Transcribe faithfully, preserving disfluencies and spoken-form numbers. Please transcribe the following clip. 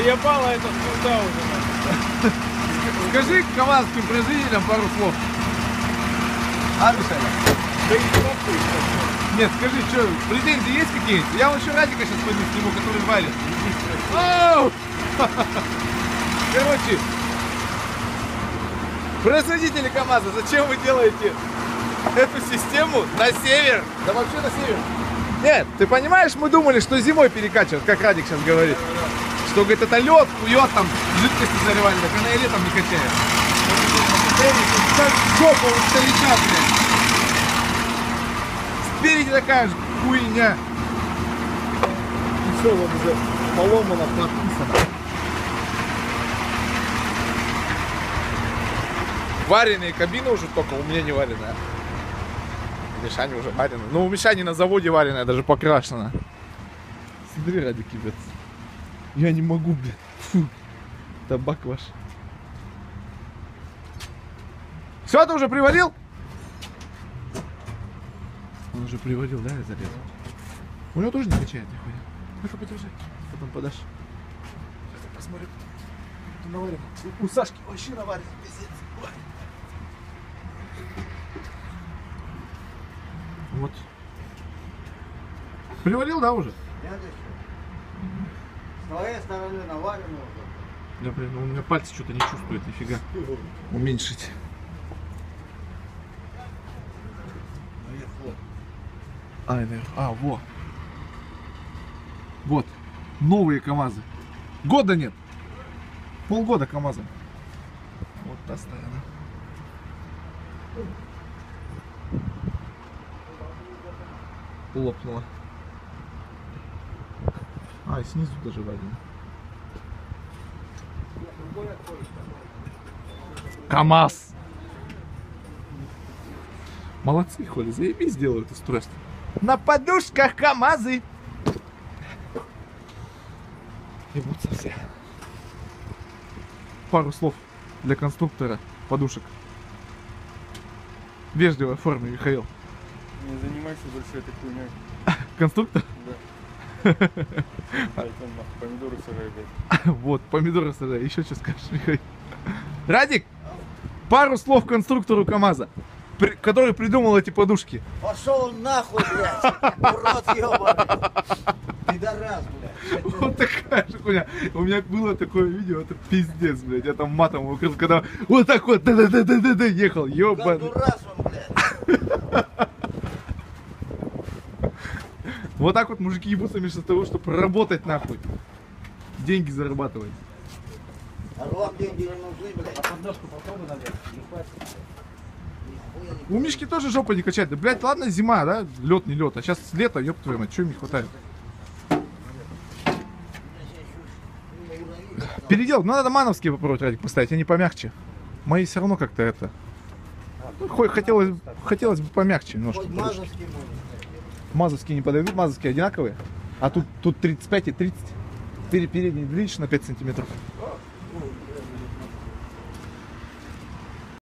Заебало это сюда уже. Скажи камазским производителям пару слов. А, Мишаня? Да и не Нет, скажи, что, претензии есть какие-нибудь? Я вот еще Радика сейчас пойду сниму, который варит. Оу! Короче, производители КамАЗа, зачем вы делаете эту систему на север? Да вообще на север. Нет, ты понимаешь, мы думали, что зимой перекачивают, как Радик сейчас говорит. Что, говорит, это лед, кует там, жидкости заливали, так она и летом не качает. Как жопа у старика, блядь. Спереди такая же хуйня. И все, вот уже поломано, прописано. Вареные кабины уже только, у меня не вареная. У Мишани уже вареная. Ну, у Мишани на заводе вареная, даже покрашена. Смотри, ради кибец. Я не могу, блядь. Фу. Табак ваш. Все, ты уже приварил? Он уже приварил, да, я зарезал? У него тоже не качает нихуя. Ну-ка, подержи, потом подашь. Сейчас я посмотрю. Ты наварил. У Сашки вообще наварил, пиздец. Вот. Приварил, да, уже? Нет еще. С твоей стороны наварено уже. Да, блин, ну у меня пальцы что-то не чувствуют, нифига. Уменьшить. А, наверх. А, во. Вот. Новые КамАЗы. Года нет. Полгода КамАЗа. Вот та сторона. Лопнула. А, и снизу даже варено. КамАЗ! Молодцы, Холи, заебись делают устройство. На подушках КамАЗы! Ебутся все. Пару слов для конструктора подушек. В вежливой форме, Михаил. Не занимайся больше этой хуйней. Конструктор? Да. Помидоры сажай, блядь. Вот, помидоры сажай. Еще что скажешь, Михаил? Радик, пару слов конструктору КамАЗа, при, который придумал эти подушки. Пошел нахуй, блядь. Урод ебаный. Пидорас, блядь. Вот такая же хуйня. У меня было такое видео, это пиздец, блядь. Я там матом выкрыл, когда вот так вот да-да-да-да-да ехал, ебаный. Гондурас он, блядь. Вот так вот мужики ебутся вместо того, чтобы работать нахуй. Деньги зарабатывать. А вам деньги не нужны, блядь. А подножку попробуй наверх. У Мишки тоже жопа не качает. Да, блядь, ладно, зима, да? Лед не лед. А сейчас лето, ёб твою мать, чего им не хватает? Передел, ну надо мановские попробовать, Радик, поставить, они помягче. Мои все равно как-то это. Ну, хоть хотелось, хотелось бы помягче немножко. Хоть мазовский можно. Мазовские не подойдут, мазовские одинаковые. А тут, тут тридцать пять и тридцать. Передний увеличишь на пять сантиметров.